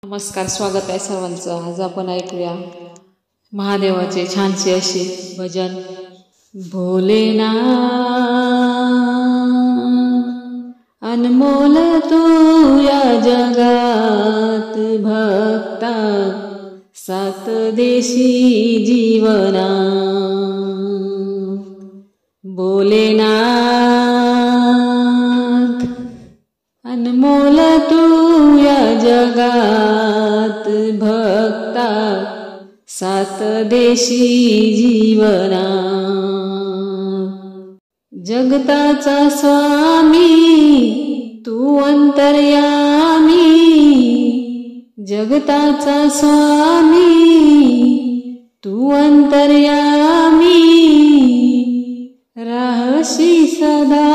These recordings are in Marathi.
नमस्कार, स्वागत आहे सर्वांचं। आज आपण ऐकूया महादेवाचे छानसे असे भजन। भोलेनाथ अनमोल तू या जगात, भक्ता सात देशी जीवना। भोलेनाथ अनमोल तू या जगात, भक्ता सात देशी जीवना। जगताचा स्वामी तू अंतर्यामी, जगताचा स्वामी तू अंतर्यामी। राहशी सदा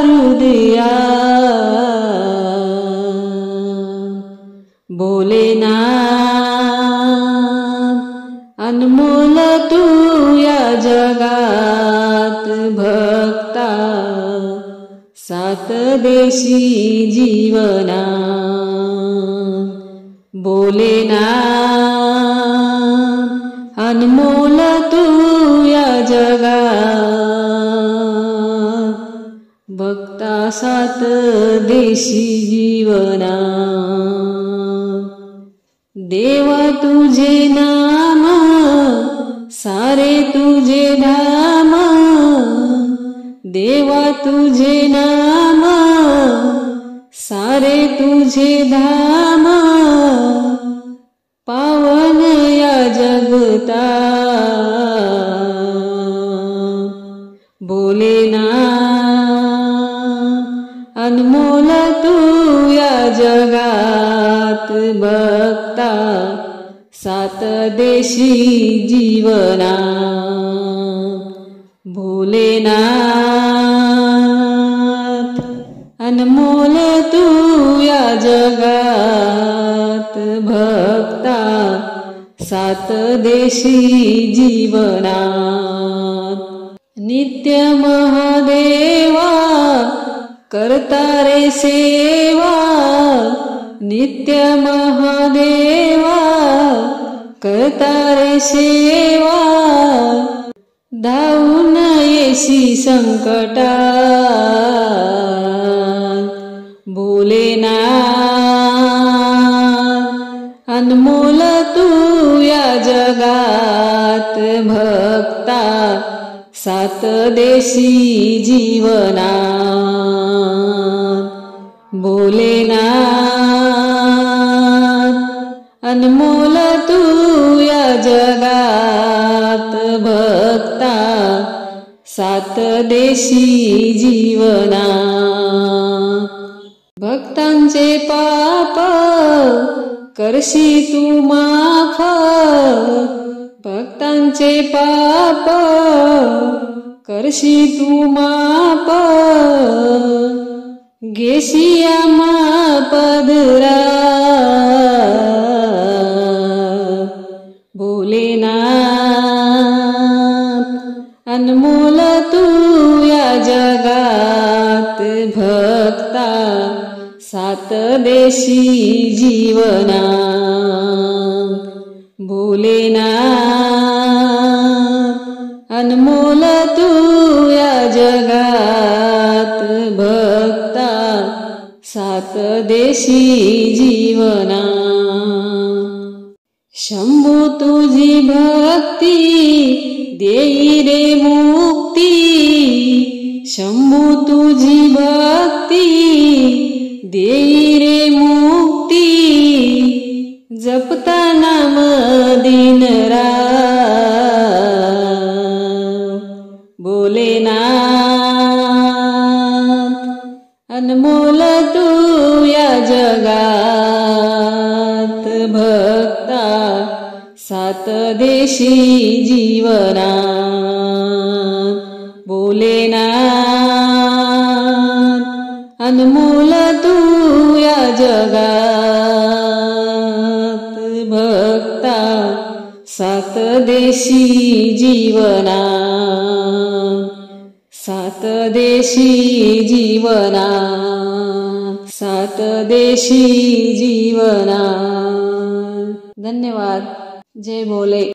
हृदयात। भोलेनाथ अनमोल तू या जगात, भक्ता सात देशी जीवना। भोलेनाथ अनमोल तू या जगात, भक्ता सात देशी जीवना। देवा तुझे नाम सारे तुझे धाम, देवा तुझे नाम सारे तुझे धाम। पावन या जगता भोलेनाथ अनमोल तू या जगात, भक्ता सात देशी जीवना। भोलेनाथ अनमोल तू या जगात, भक्ता सात देशी जीवना। नित्य महादेवा करता रे सेवा, नित्य महादेवा करता रे सेवा। धावून येशी संकटात, भोलेनाथ अनमोल तू या जगात, भक्ता सात देशी जीवना। भोलेनाथ अनमोल तू या जगात, भक्ता सात देशी जीवना। भक्तांचे पाप करशी तू माफ, भक्तांचे पाप करशी तू माफ। घेशी आम्हा पदरात, भोलेनाथ अनमोल तू या जगात, भक्ता सात देशी जीवना। भोलेनाथ अनमोल तू या जगात, भक्ता सात देशी जीवना। शंभू तुझी भक्ती देई रे मुक्ती, शंभू तुझी भक्ती देई रे मुक्ती। जपता नाम दिन रात, भोलेनाथ अनमोल तू या जगात, भक्ता सात देशी जीवना। भोलेनाथ अनमोल तू या जगात, भक्ता सात देशी जीवना। सात देशी जीवना, सात देशी जीवना। धन्यवाद. जय भोले.